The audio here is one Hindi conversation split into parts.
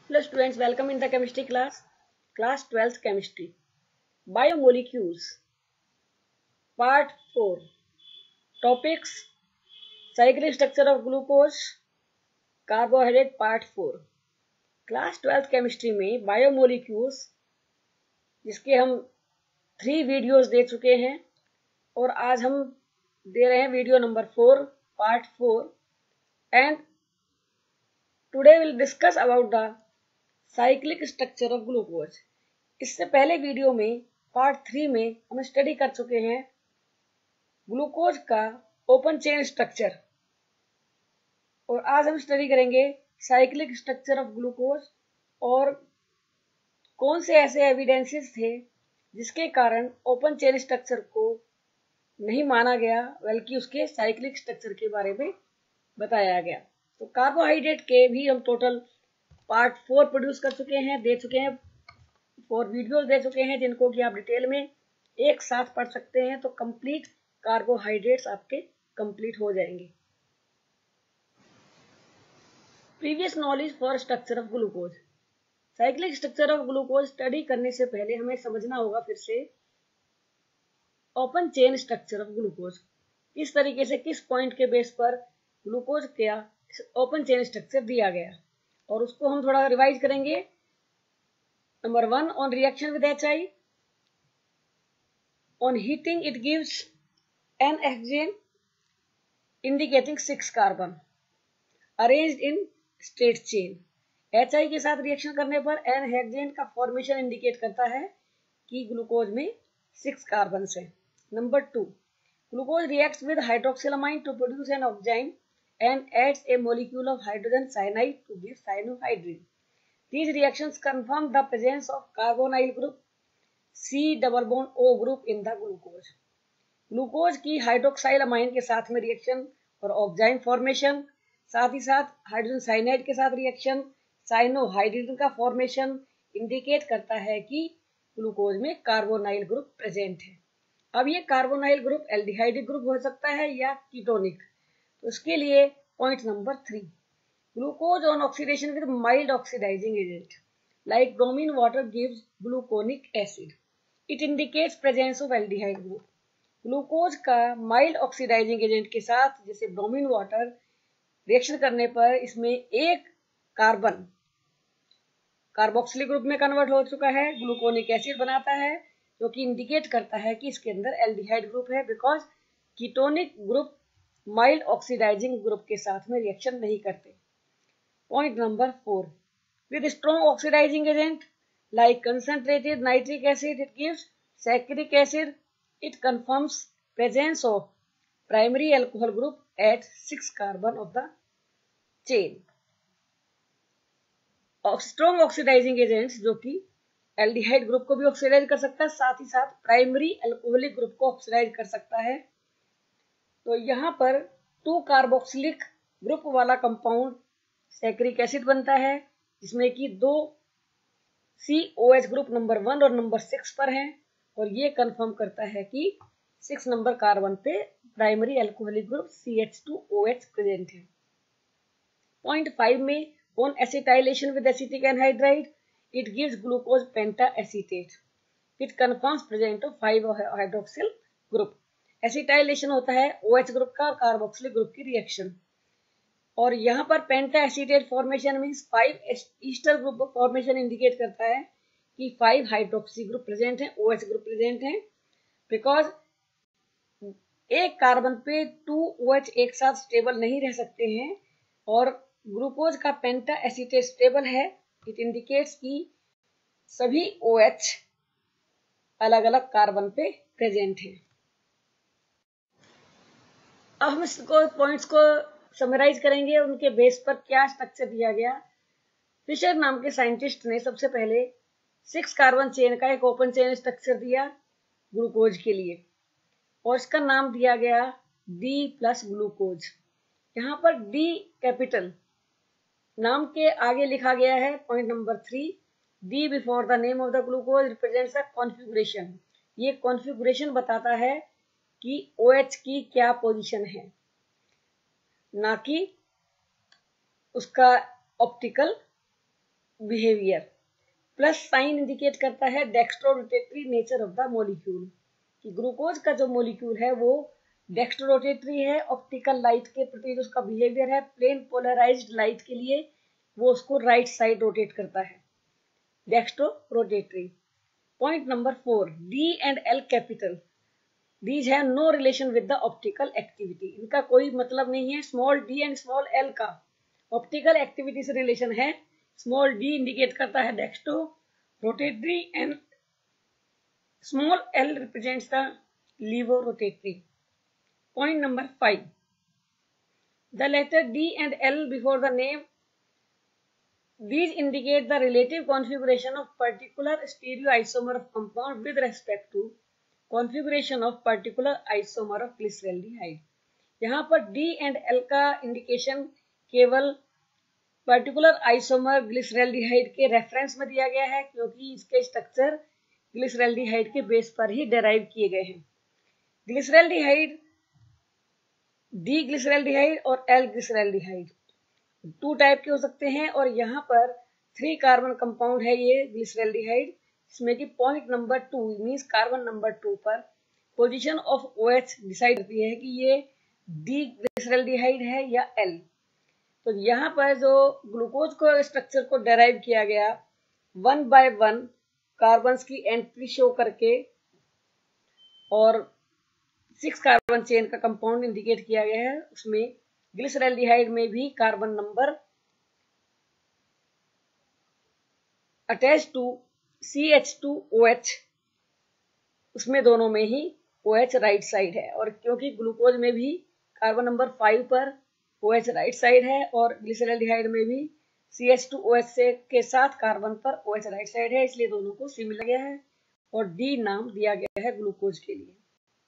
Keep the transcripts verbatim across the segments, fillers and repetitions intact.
Hello students, welcome in the chemistry class, class twelfth chemistry. Biomolecules, part four. Topics, cyclic structure of glucose, carbohydrate part four. Class twelfth chemistry में बायोमोलिक्यूल्स जिसके हम थ्री वीडियोस दे चुके हैं और आज हम दे रहे हैं video number four part four and today will discuss about the cyclic structure of glucose. इससे पहले वीडियो में पार्ट थ्री में हम स्टडी कर चुके हैं ग्लूकोज का ओपन चेन स्ट्रक्चर और आज हम स्टडी करेंगे साइक्लिक स्ट्रक्चर ऑफ ग्लूकोज और कौन से ऐसे एविडेंसेस थे जिसके कारण ओपन चेन स्ट्रक्चर को नहीं माना गया बल्कि उसके साइक्लिक स्ट्रक्चर के बारे में बताया गया। तो कार्बोहाइड्रेट के भी हम टोटल पार्ट फोर प्रोड्यूस कर चुके हैं, दे चुके हैं, फोर वीडियोस दे चुके हैं जिनको कि आप डिटेल में एक साथ पढ़ सकते हैं। तो कंप्लीट कार्बोहाइड्रेट्स आपके कंप्लीट हो जाएंगे। Previous knowledge for structure of glucose. Cyclic structure of glucose study करने से पहले हमें समझना होगा फिर से open chain structure of glucose किस तरीके से किस पॉइंट के बेस पर ग्लूकोज का ओपन चेन स्ट्रक्चर दिया गया और उसको हम थोड़ा रिवाइज करेंगे। Number one, on reaction with H I, on heating it gives n hexane indicating six carbon arranged in straight chain. H I के साथ रिएक्शन करने पर एन हेक्सेन का फॉर्मेशन इंडिकेट करता है कि ग्लूकोज में सिक्स कार्बन है। Number two, glucose reacts with hydroxylamine to produce an oxime and adds a molecule of hydrogen cyanide to give cyanohydrin. These reactions confirm the presence of carbonyl group C double bond O group in the glucose. Glucose की हाइड्रोक्साइल अमाइन के साथ में रिएक्शन और ऑक्साइन फॉर्मेशन, साथ ही साथ हाइड्रोजन साइनाइड के साथ रिएक्शन, साइनोहाइड्रिन का फॉर्मेशन इंडिकेट करता है कि ग्लूकोज में कार्बोनाइल ग्रुप प्रेजेंट है। अब ये कार्बोनाइल ग्रुप एल्डिहाइडिक ग्रुप हो सकता है या कीटोनिक। तो इसके लिए point number three, glucose on oxidation with mild oxidizing agent like bromine water gives gluconic acid, it indicates presence of aldehyde group. Glucose का माइल्ड ऑक्सीडाइजिंग एजेंट के साथ जैसे ब्रोमीन वाटर रिएक्शन करने पर इसमें एक कार्बन कार्बोक्सिलिक ग्रुप में कन्वर्ट हो चुका है, ग्लूकोनिक एसिड बनाता है जो कि इंडिकेट करता है कि इसके अंदर एल्डिहाइड ग्रुप है, because ketonic group mild oxidizing group के साथ में रिएक्शन नहीं करते। Point number four, with strong oxidizing agent like concentrated nitric acid it gives saccharic acid, it confirms presence of primary alcohol group at six carbon of the chain. Strong oxidizing agents जो कि एल्डिहाइड ग्रुप को भी ऑक्सीडाइज कर सकता है, साथ ही साथ प्राइमरी अल्कोहलिक ग्रुप को ऑक्सीडाइज कर सकता है। तो यहाँ पर टू कार्बोक्सिलिक ग्रुप वाला कंपाउंड सैक्रिक एसिड बनता है जिसमें कि दो C O H group number one और नंबर सिक्स पर हैं और ये कंफर्म करता है कि सिक्स नंबर कार्बन पे primary alcoholic group C H two O H present है। पॉइंट फाइव में, on acetylation with acetic anhydride it gives glucose penta acetate, it confirms presence of five hydroxyl group. Acetylation होता है OH ग्रुप का और कार्बोक्सिलिक ग्रुप की रिएक्शन और यहाँ पर penta acetate formation means five ester group formation indicate करता है कि फाइव हाइड्रोक्सी ग्रुप प्रेजेंट है, OH ग्रुप प्रेजेंट है, बिकॉज एक कार्बन पे टू OH एक साथ स्टेबल नहीं रह सकते हैं और ग्लूकोज का पेंटा एसीटेट स्टेबल है। इट इंडिकेट्स कि सभी OH अलग अलग कार्बन पे प्रेजेंट है। अब हम इसको पॉइंट्स को समराइज करेंगे, उनके बेस पर क्या स्ट्रक्चर दिया गया। फिशर नाम के साइंटिस्ट ने सबसे पहले सिक्स कार्बन चेन का एक ओपन चेन स्ट्रक्चर दिया ग्लूकोज के लिए और इसका नाम दिया गया डी प्लस ग्लूकोज। यहाँ पर डी कैपिटल नाम के आगे लिखा गया है point number three, D before the name of the glucose represents the configuration. ये कॉन्फ़िगरेशन बताता है कि OH की क्या पोजीशन है, ना कि उसका optical behaviour. Plus sign indicate करता है dextrorotatory nature of the molecule, कि ग्लूकोज का जो मॉलिक्यूल है वो डेक्स्ट्रोरोटेटरी है, ऑप्टिकल लाइट के प्रति जो उसका बिहेवियर है, प्लेन पोलराइज्ड लाइट के लिए वो उसको राइट साइड रोटेट करता है, dextrorotatory. Point number four, D and L capital, these have no relation with the optical activity, इनका कोई मतलब नहीं है small D and small L का ऑप्टिकल एक्टिविटी से रिलेशन है। स्मॉल डी इंडिकेट करता है dextrorotatory and small L represents the levorotatory. Point number five, the letter D and L before the name, these indicate the relative configuration of particular stereoisomer of compound with respect to configuration of particular isomer of glyceraldehyde। यहाँ पर D and L का इंडिकेशन केवल पर्टिकुलर आइसोमर ग्लिसरैल्डिहाइड के रेफरेंस में दिया गया है, क्योंकि इसके स्ट्रक्चर ग्लिसरैल्डिहाइड के बेस पर ही डेराइव किए गए हैं। ग्लिसरैल्डिहाइड, डी ग्लिसरैल्डिहाइड और एल ग्लिसरैल्डिहाइड टू टाइप के हो सकते हैं, और यहाँ पर थ्री कार्बन कंपाउंड है ये ग्लिसरैल्डिहाइड, इसमें कि point number two means carbon number two पर पोजीशन ऑफ ओएच डिसाइड करती है कि ये डी ग्लिसरैल्डिहाइड है या एल। तो यहाँ पर जो ग्लूकोज को स्ट्रक्चर को डेराइव किया गया वन बाय वन कार्बन की एंट्री शो करके, और सिक्स कार्बन चेन का कंपाउंड इंडिकेट किया गया है, उसमें ग्लिसरैल्डिहाइड में भी carbon number attach to C H two O H, उसमें दोनों में ही OH राइट साइड है, और क्योंकि ग्लूकोज में भी कार्बन नंबर फाइव पर OH राइट साइड है और ग्लिसरैल्डिहाइड में भी C H two O H से के साथ कार्बन पर OH राइट साइड है, इसलिए दोनों को सी मिला गया है और डी नाम दिया गया है ग्लूकोज के लिए।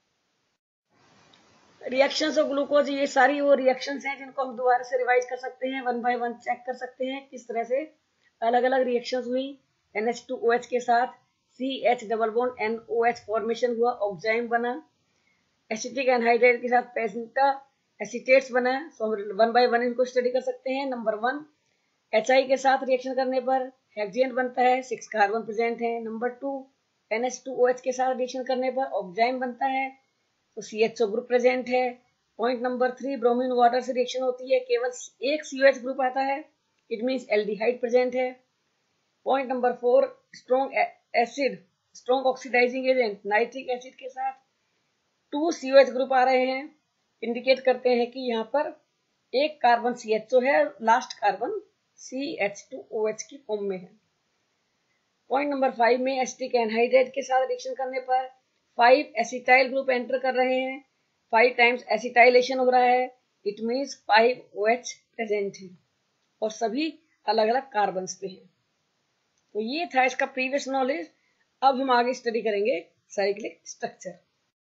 रिएक्शंस ऑफ ग्लूकोज, ये सारी वो रिएक्शंस हैं जिनको हम दोबारा से रिवाइज कर सकते हैं, वन बाय वन चेक कर सकते हैं किस तरह से अलग अलग रिएक्शंस हुई। N H two O H के साथ C H double bond N O H formation हुआ, ऑक्साइम बना। एसिटिक एनहाइड्राइड के साथ पेंटा एसिटेट्स बना। सो हम वन बाय वन इनको स्टडी कर सकते हैं। नंबर वन, एच आई के साथ रिएक्शन करने पर हेक्सेन बनता है, सिक्स कार्बन प्रेजेंट है। Number two, N H two O H के साथ रिएक्शन करने पर ऑक्साइम बनता है, तो C H O group present है। Point number three, bromine water से रिएक्शन होती है, केवल एक सी ओ एच ग्रुप आता है, इट मीन्स एल्डिहाइड प्रेजेंट है। Point number four, strong acid, strong oxidizing agent nitric acid के साथ two C O H group आ रहे हैं, इंडिकेट करते हैं कि यहाँ पर एक कार्बन सी एच ओ है, last carbon C H two O H की फॉर्म में है। पॉइंट नंबर फाइव में एसिटिक एनहाइड्राइड के साथ रिएक्शन करने पर फाइव एसिटाइल ग्रुप एंटर कर रहे हैं, फाइव टाइम्स एसिटाइलेशन हो रहा है, it means five O H present है और सभी अलग अलग कार्बन पे हैं। तो ये था इसका प्रीवियस नॉलेज। अब हम आगे स्टडी करेंगे cyclic structure.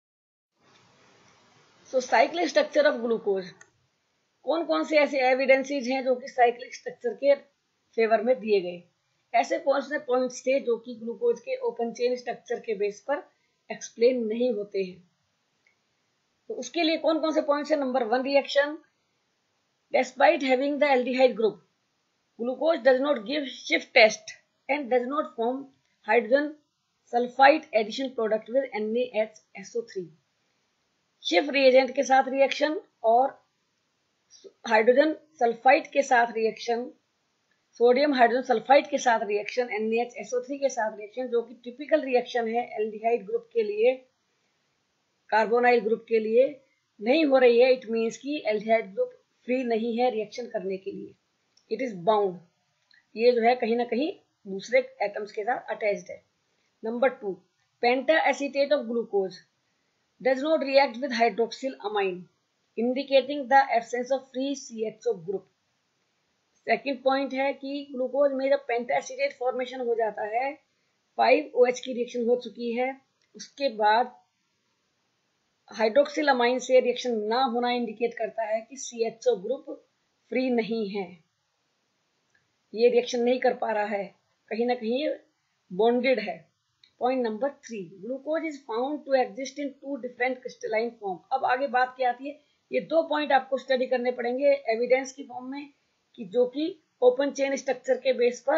So cyclic structure of glucose, कौन कौन से ऐसे एविडेंसेस हैं जो कि साइक्लिक स्ट्रक्चर के फेवर में दिए गए, ऐसे कौन से पॉइंट्स थे जो कि ग्लूकोज के ओपन चेन स्ट्रक्चर के बेस पर एक्सप्लेन नहीं होते हैं। तो उसके लिए कौन कौन से पॉइंट्स हैं। Number one, reaction, despite having the aldehyde group glucose does not give शिफ्ट test and does not form hydrogen sulfide addition product with N A H S O three. शिफ्ट रिएजेंट के साथ रिएक्शन और हाइड्रोजन सल्फाइड के साथ रिएक्शन, सोडियम हाइड्रोजन सल्फाइड के साथ reaction, N A H S O three के साथ रिएक्शन, जो कि टिपिकल रिएक्शन है एल्डिहाइड ग्रुप के लिए, कार्बोनाइल ग्रुप के लिए नहीं हो रही है, इट मीन्स कि एल्डिहाइड ग्रुप फ्री नहीं है रिएक्शन करने के लिए, इट इज बाउंड, ये जो है कहीं ना कहीं दूसरे एटम्स के साथ अटैच्ड है। Number two, penta acetate of glucose does not react with hydroxyl amine, indicating the absence of free C H O group. Second point है कि ग्लूकोज में जब पेंटा एसीटेट फॉर्मेशन हो जाता है, फाइव ओ एच की रिएक्शन हो चुकी है, उसके बाद हाइड्रोक्सिल अमाइन से रिएक्शन ना होना इंडिकेट करता है कि C H O group free नहीं है, ये रिएक्शन नहीं कर पा रहा है, कहीं ना कहीं बॉन्डेड है। Point number three, glucose is found to exist in two different crystalline form. अब आगे बात क्या आती है, ये दो पॉइंट आपको स्टडी करने पड़ेंगे एविडेंस की फॉर्म में, कि जो कि ओपन चेन स्ट्रक्चर के बेस पर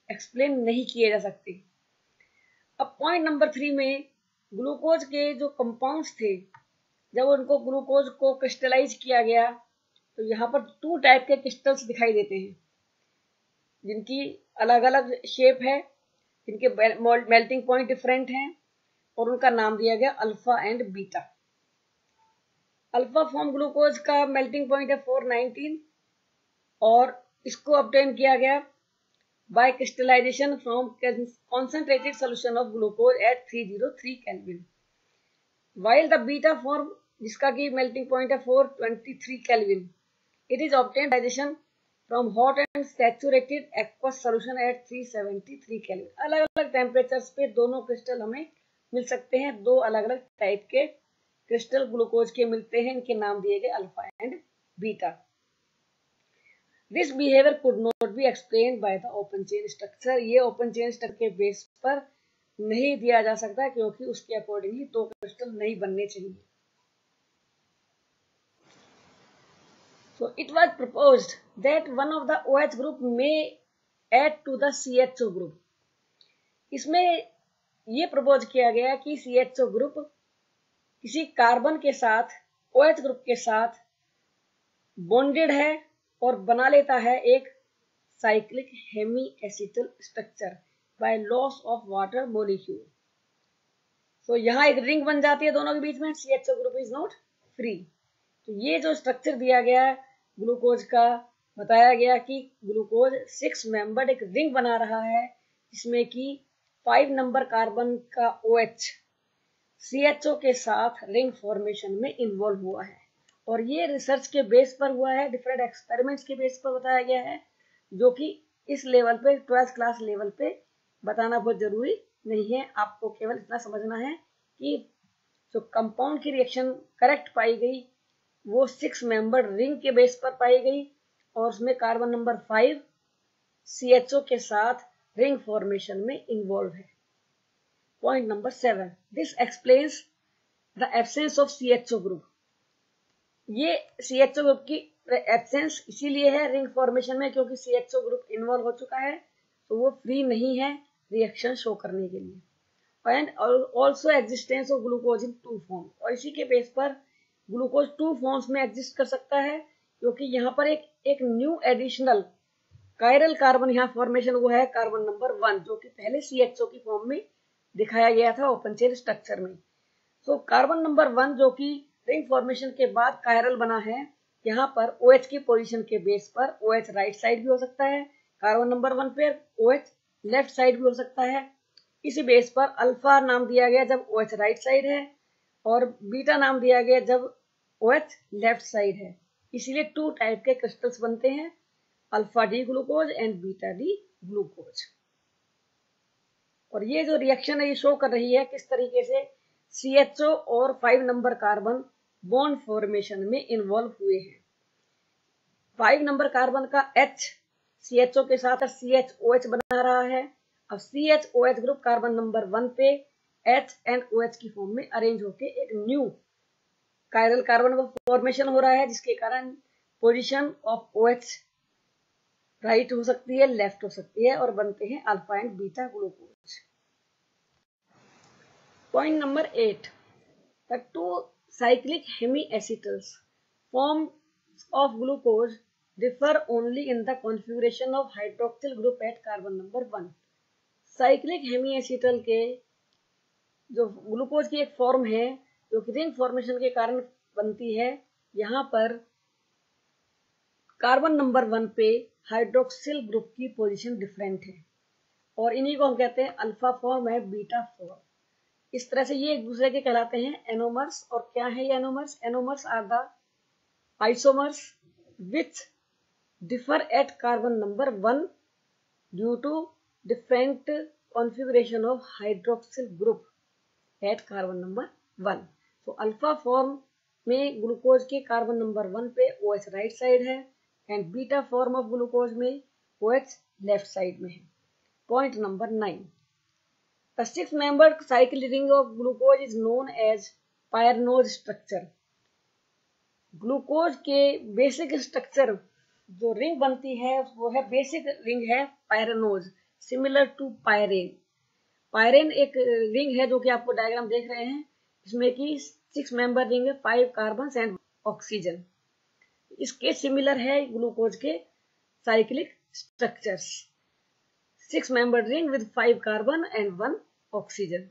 एक्सप्लेन नहीं किए जा सकते। अब पॉइंट नंबर थ्री में ग्लूकोज के जो कंपाउंड्स थे, जब उनको ग्लूकोज को क्रिस्टलाइज किया गया तो यहाँ पर टू टाइप के क्रिस्टल्स दिखाई देते हैं, जिनकी अलग अलग शेप है, जिनके मेल्टिंग पॉइंट डिफरेंट हैं, और उनका नाम दिया गया alpha and beta. Alpha form glucose का मेल्टिंग पॉइंट है फोर नाइनटीन, और इसको ऑब्टेन किया गया by crystallization from concentrated solution of glucose at three hundred three Kelvin, while the beta form जिसका की melting point है four twenty-three Kelvin, it is obtained by crystallization from hot and saturated aqueous solution at three seventy-three Kelvin। अलग अलग टेम्परेचर्स पे दोनों क्रिस्टल हमें मिल सकते हैं, दो अलग अलग टाइप के क्रिस्टल ग्लूकोज के मिलते हैं, इनके नाम दिए गए alpha and beta. This behavior could not be explained by the open chain structure। ये open chain structure के बेस पर नहीं दिया जा सकता, क्योंकि उसके अकॉर्डिंगली दो क्रिस्टल नहीं बनने चाहिए। So it was proposed that one of the OH group may add to the C H O group। इसमें ये प्रपोज किया गया कि C H O ग्रुप किसी कार्बन के साथ OH ग्रुप के साथ बॉन्डेड है और बना लेता है एक cyclic hemiacetal structure by loss of water molecule. तो यहाँ एक रिंग बन जाती है दोनों के बीच में, C H O ग्रुप इज नॉट फ्री। तो ये जो स्ट्रक्चर दिया गया ग्लूकोज का, बताया गया कि ग्लूकोज सिक्स मेंबर्ड एक रिंग बना रहा है, जिसमें कि फाइव नंबर कार्बन का OH C H O के साथ रिंग फॉर्मेशन में इन्वॉल्व हुआ है। और ये रिसर्च के बेस पर हुआ है, डिफरेंट एक्सपेरिमेंट्स के बेस पर बताया गया है, जो कि इस लेवल पे ट्वेल्थ क्लास लेवल पे बताना बहुत जरूरी नहीं है। आपको केवल इतना समझना है कि जो कंपाउंड की रिएक्शन करेक्ट पाई गई वो सिक्स मेंबर रिंग के बेस पर पाई गई, और उसमें carbon number five C H O के साथ रिंग फॉर्मेशन में इन्वॉल्व है। Point number seven, this explains the absence of C H O group. ये C H O ग्रुप की एब्सेंस इसीलिए है रिंग फॉर्मेशन में, क्योंकि C H O group involve हो चुका है, तो वो फ्री नहीं है रिएक्शन शो करने के लिए। And also existence of glucose in two form, और इसी के बेस पर ग्लूकोज टू फॉर्म्स में एग्जिस्ट कर सकता है, क्योंकि यहाँ पर एक एक न्यू एडिशनल कायरल कार्बन यहाँ फॉर्मेशन हुआ है, कार्बन नंबर वन, जो कि पहले C H O की फॉर्म में दिखाया गया था ओपन चेन स्ट्रक्चर में। सो कार्बन नंबर वन जो कि रिंग फॉर्मेशन के बाद कायरल बना है, यहाँ पर OH की पोजीशन के बेस पर OH राइट साइड भी हो सकता है, कार्बन नंबर वन पे OH लेफ्ट साइड भी हो सकता है। इसी बेस पर अल्फा नाम दिया गया जब OH राइट साइड है, और बीटा नाम दिया गया जब OH लेफ्ट साइड है। इसीलिए टू टाइप के क्रिस्टल्स बनते हैं, alpha D glucose and beta D glucose. और ये जो रिएक्शन है ये शो कर रही है किस तरीके से C H O और फाइव नंबर कार्बन बॉन्ड फॉर्मेशन में इन्वॉल्व हुए हैं। फाइव नंबर कार्बन का H C H O के साथ C H O H बना रहा है। अब C H O H ग्रुप कार्बन नंबर वन पे H एंड OH की फॉर्म में अरेंज होके एक न्यू कायरल कार्बन फॉर्मेशन हो रहा है, जिसके कारण पोजीशन ऑफ OH राइट हो सकती है, लेफ्ट हो सकती है, और बनते हैं alpha and beta glucose. Point number eight, the two cyclic hemiacetals forms of glucose differ only in the configuration of hydroxyl group at carbon number one. Cyclic hemiacetal के जो ग्लूकोज की एक फॉर्म है जो कि रिंग फॉर्मेशन के कारण बनती है, यहाँ पर कार्बन नंबर वन पे हाइड्रोक्सिल ग्रुप की पोजीशन डिफरेंट है, और इन्हीं को हम कहते हैं अल्फा फॉर्म है, बीटा फॉर्म। इस तरह से ये एक दूसरे के कहलाते हैं एनोमर्स। और क्या है ये anomers? Anomers are the isomers which differ at carbon number one due to different configuration of hydroxyl group at carbon number one. तो अल्फा फॉर्म में ग्लूकोज के कार्बन नंबर वन पे OH राइट साइड है, and beta form of glucose में OH लेफ्ट साइड में है। Point number nine, the six membered cycle ring of glucose is known as pyranose structure। Glucose के बेसिक स्ट्रक्चर जो रिंग बनती है वो है बेसिक रिंग है pyranose. Similar to pyran. Pyran एक रिंग है जो कि आपको डायग्राम देख रहे हैं, इसमें कि सिक्स मेंबर रिंग है, फाइव कार्बन एंड ऑक्सीजन। इसके सिमिलर है ग्लूकोज के cyclic structures, six member ring with five carbon and one oxygen.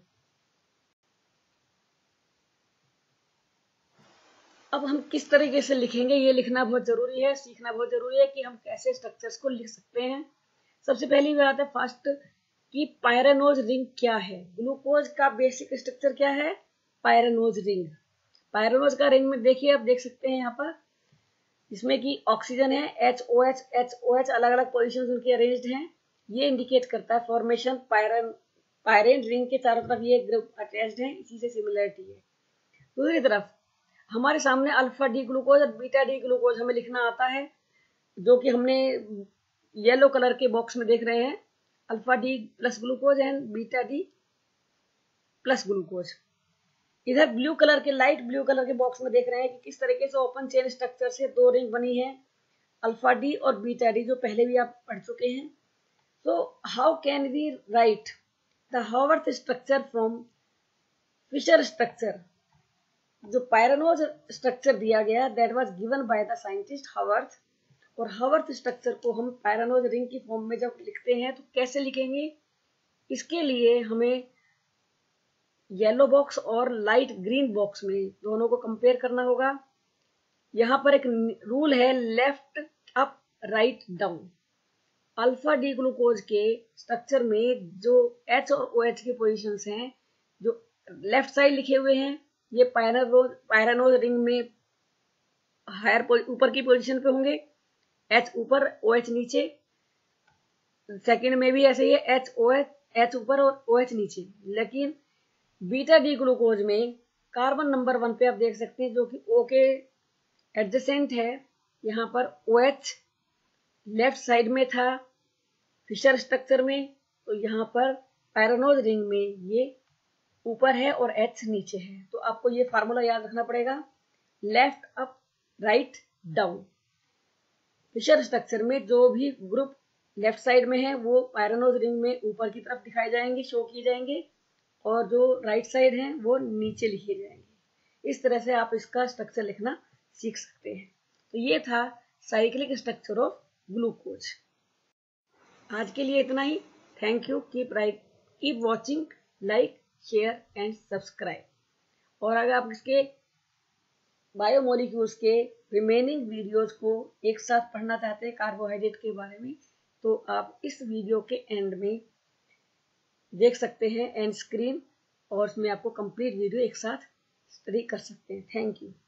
अब हम किस तरीके से लिखेंगे, ये लिखना बहुत जरूरी है, सीखना बहुत जरूरी है कि हम कैसे स्ट्रक्चर्स को लिख सकते हैं। सबसे पहली बात है फर्स्ट कि पायरानोज रिंग क्या है। ग्लूकोज का बेसिक स्ट्रक्चर क्या है, पायरानोज रिंग। पायरानोज का रिंग में देखिए, आप देख सकते हैं यहाँ पर, इसमें कि ऑक्सीजन है, H O H, H O H अलग अलग पोजिशन उनकी अरेंज्ड हैं। ये इंडिकेट करता है फॉर्मेशन पायरन पायरेन रिंग के चारों तरफ ये ग्रुप अटैच्ड है, इसी से सिमिलरिटी है। दूसरी तरफ हमारे सामने अल्फा डी ग्लूकोज और बीटा डी ग्लूकोज हमें लिखना आता है, जो कि हमने येलो कलर के बॉक्स में देख रहे हैं, alpha D plus glucose and beta D plus glucose. इधर ब्लू कलर के लाइट ब्लू कलर के बॉक्स में देख रहे हैं कि किस तरीके से ओपन चेन स्ट्रक्चर से दो रिंग बनी है, अल्फा डी और बीटा डी, जो पहले भी आप पढ़ चुके हैं। So how can we write the Haworth structure from Fischer structure. जो पायरानोज स्ट्रक्चर दिया गया that was given by the scientist Haworth, और हावर्थ स्ट्रक्चर को हम पायरानोज रिंग की फॉर्म में जब लिखते हैं तो कैसे लिखेंगे, इसके लिए हमें येलो बॉक्स और लाइट ग्रीन बॉक्स में दोनों को कंपेयर करना होगा। यहाँ पर एक रूल है, left up right down. Alpha D glucose के स्ट्रक्चर में जो एच और ओ एच के पोजिशंस हैं, जो लेफ्ट साइड लिखे हुए हैं, ये पायरानोज पायरानोज रिंग में हायर ऊपर की पोजीशन पे होंगे, एच ऊपर ओ एच नीचे। सेकंड में भी ऐसे ही है, एच ओ एच, एच ऊपर और ओ एच नीचे। लेकिन बीटा डी ग्लूकोज में कार्बन नंबर वन पे आप देख सकते हैं, जो कि ओ के एडजेसेंट है, यहाँ पर ओ एच लेफ्ट साइड में था फिशर स्ट्रक्चर में, तो यहाँ पर पायरानोज रिंग में ये ऊपर है और एच नीचे है। तो आपको ये फार्मूला याद रखना पड़ेगा, left up right down. Fischer structure में जो भी ग्रुप लेफ्ट साइड में है वो पायरानोज रिंग में ऊपर की तरफ दिखाए जाएंगे, शो किए जाएंगे, और जो राइट साइड है वो नीचे लिखे जाएंगे। इस तरह से आप इसका स्ट्रक्चर लिखना सीख सकते हैं। तो ये था साइक्लिक स्ट्रक्चर ऑफ ग्लूकोज। आज के लिए इतना ही। Thank you, keep right keep watching, like share and subscribe. और अगर आप इसके बायोमोलिक्यूल्स के रिमेनिंग वीडियोस को एक साथ पढ़ना चाहते हैं कार्बोहाइड्रेट के बारे में, तो आप इस वीडियो के एंड में देख सकते हैं एंड स्क्रीन, और उसमें आपको कंप्लीट वीडियो एक साथ स्टडी कर सकते हैं। Thank you.